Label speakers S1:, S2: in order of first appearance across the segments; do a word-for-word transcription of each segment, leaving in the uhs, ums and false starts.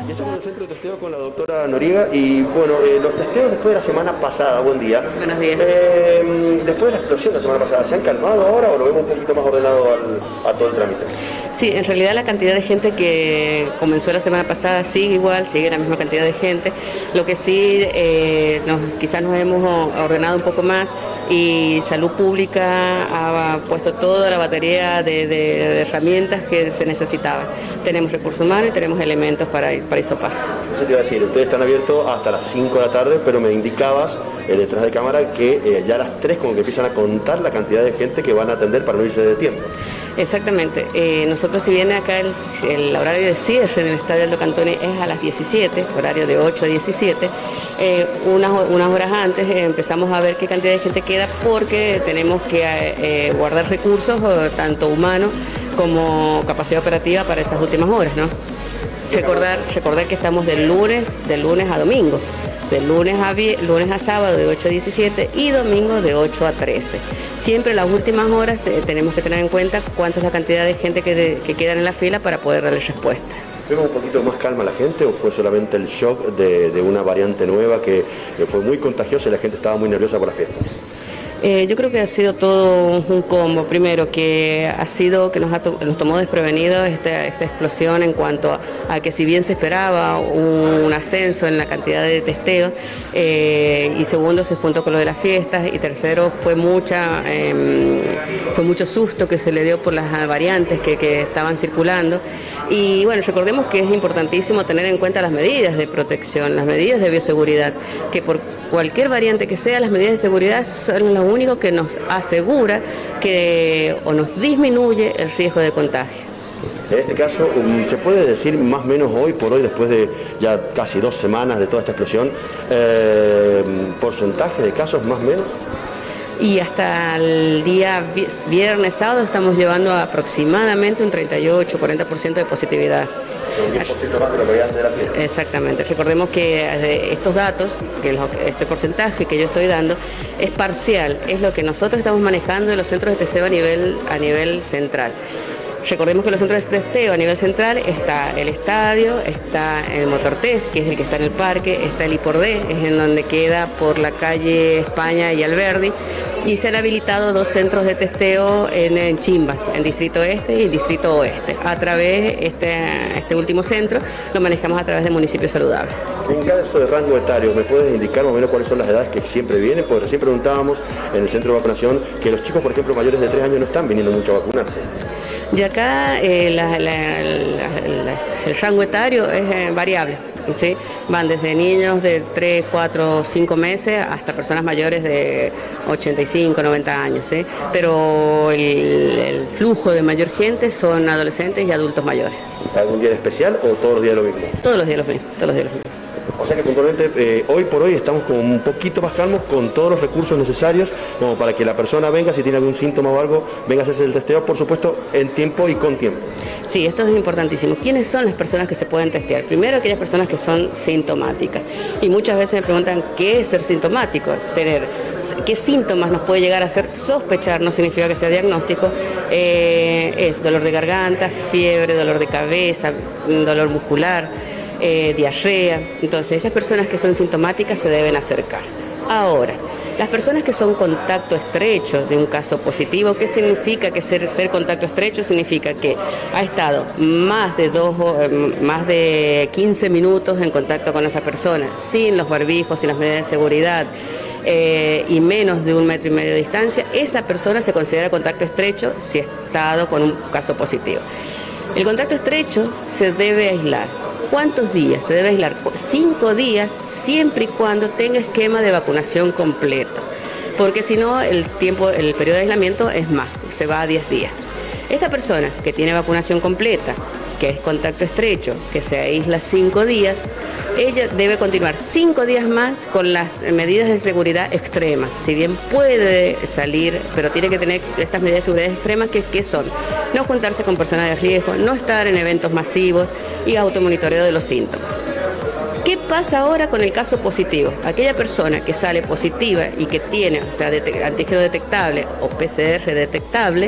S1: Y estamos en el centro de testeo con la doctora Noriega y bueno, eh, los testeos después de la semana pasada, buen día.
S2: Buenos días.
S1: Eh, después de la explosión de la semana pasada, ¿se han calmado ahora o lo vemos un poquito más ordenado al, a todo el trámite?
S2: Sí, en realidad la cantidad de gente que comenzó la semana pasada sigue igual, sigue la misma cantidad de gente. Lo que sí, eh, nos, quizás nos hemos ordenado un poco más y Salud Pública ha puesto toda la batería de, de, de herramientas que se necesitaban. Tenemos recursos humanos y tenemos elementos para, para hisopar.
S1: Eso te iba a decir, ustedes están abiertos hasta las cinco de la tarde, pero me indicabas eh, detrás de cámara que eh, ya a las tres como que empiezan a contar la cantidad de gente que van a atender para no irse de tiempo.
S2: Exactamente. Eh, nosotros, si bien acá el, el horario de cierre en el Estadio Aldo Cantoni es a las diecisiete, horario de ocho a diecisiete, eh, unas, unas horas antes eh, empezamos a ver qué cantidad de gente queda porque tenemos que eh, guardar recursos, tanto humanos como capacidad operativa para esas últimas horas, ¿no? Recordar, recordar que estamos de lunes, de lunes a domingo. De lunes a, lunes a sábado de ocho a diecisiete y domingo de ocho a trece. Siempre las últimas horas te, tenemos que tener en cuenta cuánta es la cantidad de gente que, de, que quedan en la fila para poder darle respuesta.
S1: ¿Vemos un poquito más calma a la gente o fue solamente el shock de, de una variante nueva que, que fue muy contagiosa y la gente estaba muy nerviosa por la fiesta?
S2: Eh, yo creo que ha sido todo un combo. Primero, que ha sido que nos, ha to nos tomó desprevenidos esta, esta explosión en cuanto a, a que si bien se esperaba un, un ascenso en la cantidad de testeos, eh, y segundo, se juntó con lo de las fiestas, y tercero, fue mucha eh, fue mucho susto que se le dio por las variantes que, que estaban circulando. Y bueno, recordemos que es importantísimo tener en cuenta las medidas de protección, las medidas de bioseguridad, que por cualquier variante que sea, las medidas de seguridad son lo único que nos asegura que o nos disminuye el riesgo de contagio.
S1: En este caso, ¿se puede decir más o menos hoy por hoy, después de ya casi dos semanas de toda esta explosión, eh, porcentaje de casos más o menos?
S2: Y hasta el día viernes, sábado, estamos llevando aproximadamente un treinta y ocho, cuarenta por ciento de positividad.
S1: Un diez por ciento más de lo que había antes de la fiesta.
S2: Exactamente. Recordemos que estos datos, que este porcentaje que yo estoy dando, es parcial, es lo que nosotros estamos manejando en los centros de testeo a nivel, a nivel central. Recordemos que en los centros de testeo a nivel central está el estadio, está el Motortest, que es el que está en el parque, está el I por D, es en donde queda por la calle España y Alberdi, y se han habilitado dos centros de testeo en, en Chimbas, en Distrito Este y Distrito Oeste. A través, este, este último centro lo manejamos a través de municipios saludables.
S1: En caso de rango etario, ¿me puedes indicar más o menos cuáles son las edades que siempre vienen? Porque recién preguntábamos en el centro de vacunación que los chicos, por ejemplo, mayores de tres años no están viniendo mucho a vacunarse.
S2: Y acá eh, la, la, la, la, el rango etario es eh, variable, ¿sí? Van desde niños de tres, cuatro, cinco meses hasta personas mayores de ochenta y cinco, noventa años, ¿sí? Pero el, el flujo de mayor gente son adolescentes y adultos mayores.
S1: ¿Algún día especial o todos los días lo mismo?
S2: Todos los días lo mismo, todos los días lo mismo.
S1: O sea que puntualmente eh, hoy por hoy estamos como un poquito más calmos con todos los recursos necesarios como para que la persona venga, si tiene algún síntoma o algo, venga a hacerse el testeo, por supuesto, en tiempo y con tiempo.
S2: Sí, esto es importantísimo. ¿Quiénes son las personas que se pueden testear? Primero, aquellas personas que son sintomáticas. Y muchas veces me preguntan, ¿qué es ser sintomático? Ser, ¿qué síntomas nos puede llegar a hacer sospechar? No significa que sea diagnóstico. Eh, es dolor de garganta, fiebre, dolor de cabeza, dolor muscular, Eh, diarrea. Entonces, esas personas que son sintomáticas se deben acercar. Ahora, las personas que son contacto estrecho de un caso positivo, ¿qué significa que ser, ser contacto estrecho? Significa que ha estado más de, dos, más de quince minutos en contacto con esa persona, sin los barbijos, sin las medidas de seguridad, eh, y menos de un metro y medio de distancia. Esa persona se considera contacto estrecho si ha estado con un caso positivo. El contacto estrecho se debe aislar. ¿Cuántos días? Se debe aislar cinco días, siempre y cuando tenga esquema de vacunación completo, porque si no el tiempo, el periodo de aislamiento es más, se va a diez días. Esta persona que tiene vacunación completa, que es contacto estrecho, que se aísla cinco días, ella debe continuar cinco días más con las medidas de seguridad extremas. Si bien puede salir, pero tiene que tener estas medidas de seguridad extremas, que, que son no juntarse con personas de riesgo, no estar en eventos masivos y automonitoreo de los síntomas. ¿Qué pasa ahora con el caso positivo? Aquella persona que sale positiva y que tiene, o sea, antígeno detectable o P C R detectable,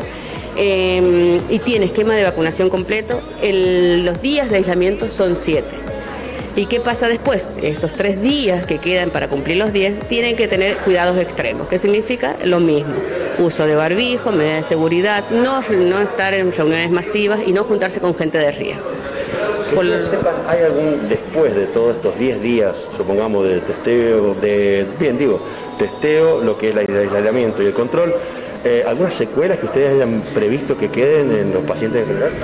S2: eh, y tiene esquema de vacunación completo, el, los días de aislamiento son siete. ¿Y qué pasa después? Estos tres días que quedan para cumplir los diez tienen que tener cuidados extremos. ¿Qué significa? Lo mismo. Uso de barbijo, medidas de seguridad, no, no estar en reuniones masivas y no juntarse con gente de riesgo.
S1: Que ustedes sepan, ¿hay algún, después de todos estos diez días, supongamos, de testeo, de, bien digo, testeo, lo que es el aislamiento y el control, eh, algunas secuelas que ustedes hayan previsto que queden en los pacientes en general?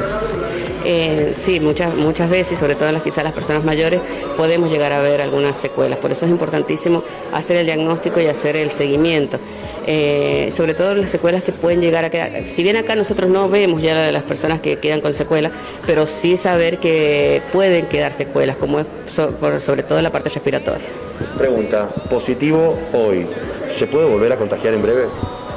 S2: Eh, sí, muchas, muchas veces, sobre todo en las, quizás las personas mayores, podemos llegar a ver algunas secuelas. Por eso es importantísimo hacer el diagnóstico y hacer el seguimiento. Eh, sobre todo las secuelas que pueden llegar a quedar. Si bien acá nosotros no vemos ya la de las personas que quedan con secuelas, pero sí saber que pueden quedar secuelas, como es so, por, sobre todo en la parte respiratoria.
S1: Pregunta, positivo hoy, ¿se puede volver a contagiar en breve?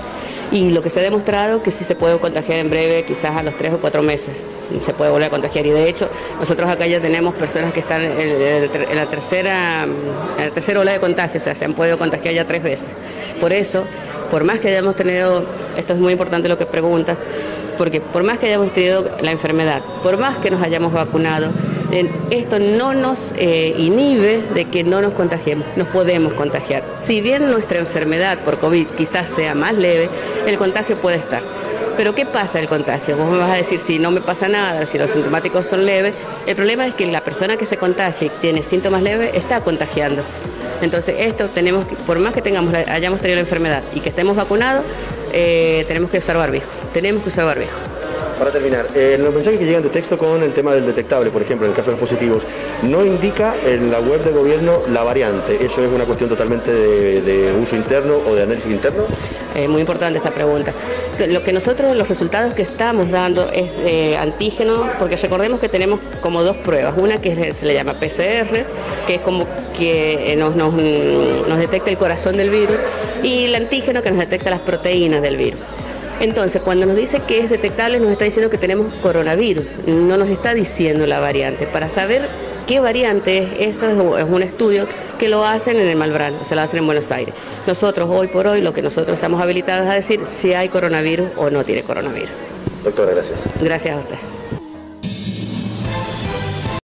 S2: Y lo que se ha demostrado que sí se puede contagiar en breve, quizás a los tres o cuatro meses, se puede volver a contagiar. Y de hecho, nosotros acá ya tenemos personas que están en, en, en la tercera en la tercera ola de contagio, o sea, se han podido contagiar ya tres veces. Por eso, por más que hayamos tenido, esto es muy importante lo que preguntas, porque por más que hayamos tenido la enfermedad, por más que nos hayamos vacunado, esto no nos eh, inhibe de que no nos contagiemos, nos podemos contagiar. Si bien nuestra enfermedad por COVID quizás sea más leve, el contagio puede estar. Pero ¿qué pasa el contagio? Vos me vas a decir, si no me pasa nada, si los sintomáticos son leves, el problema es que la persona que se contagia y tiene síntomas leves está contagiando. Entonces esto tenemos que, por más que tengamos, hayamos tenido la enfermedad y que estemos vacunados, eh, tenemos que usar barbijo, tenemos que usar barbijo.
S1: Para terminar, eh, los mensajes que llegan de texto con el tema del detectable, por ejemplo, en el caso de los positivos, no indica en la web de gobierno la variante. ¿Eso es una cuestión totalmente de, de uso interno o de análisis interno?
S2: Eh, muy importante esta pregunta. Lo que nosotros, los resultados que estamos dando es eh, antígeno, porque recordemos que tenemos como dos pruebas. Una que se le llama P C R, que es como que nos, nos, nos detecta el corazón del virus, y el antígeno que nos detecta las proteínas del virus. Entonces, cuando nos dice que es detectable, nos está diciendo que tenemos coronavirus, no nos está diciendo la variante. Para saber qué variante es, eso es, es un estudio que lo hacen en el Malbrán, se lo hacen en Buenos Aires. Nosotros, hoy por hoy, lo que nosotros estamos habilitados a decir si hay coronavirus o no tiene coronavirus.
S1: Doctora, gracias.
S2: Gracias a usted.